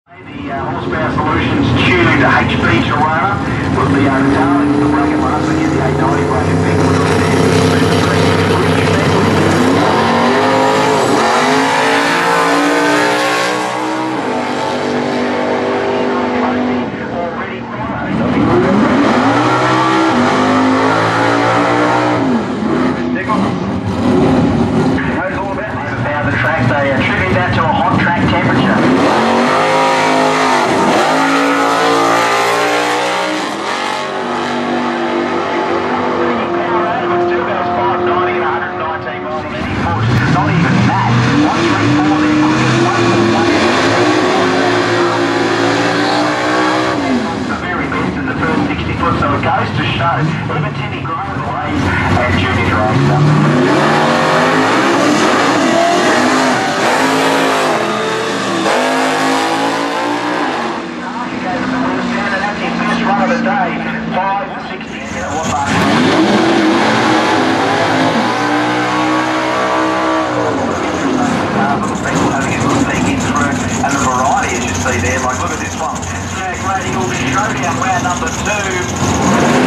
The horsepower solutions tuned HB Torana with the darling the bracket last week, the 890 bracket being knows all about the track. They attribute that to a hot track temperature. Not even that. 134 there, the very best in the first 60 foot, so it goes to show even Timmy Grove and junior drag stuff. He gave us the first down, and that's his first run of the day. 5:60. People having a good peek in through, and the variety as you see there, like look at this one. Radial Showdown, round number 2.